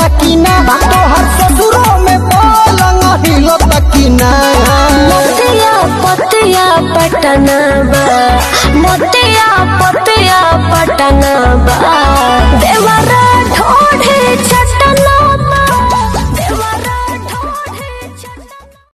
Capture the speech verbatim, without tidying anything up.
की ना तो हर ससुरों में पलंग हिलता की ना। मोतिया पतिया पटना बा मोतिया पतिया पटना बा देवर